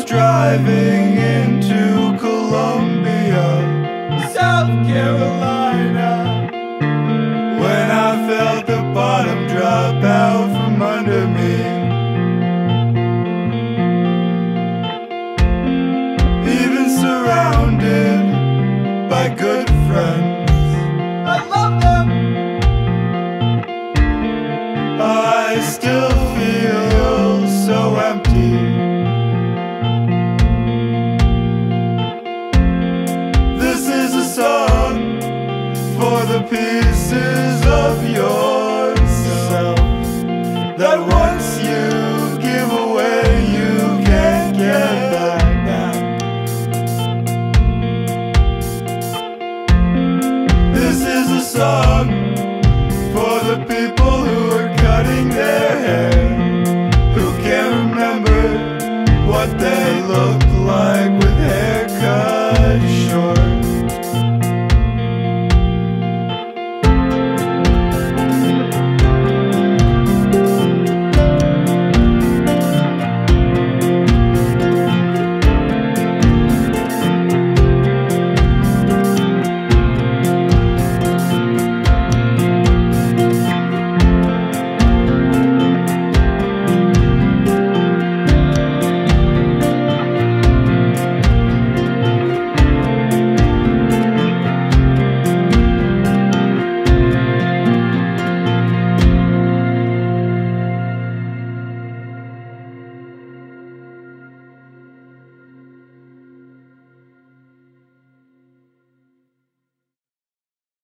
was driving into Columbia, South Carolina, when I felt the bottom drop out from under me. Even surrounded by good friends, I love them, I still feel so empty. This is a song for the pieces of yourself that once you give away, you can't get back. This is a song for the people who are cutting their hair, who can't remember what they looked like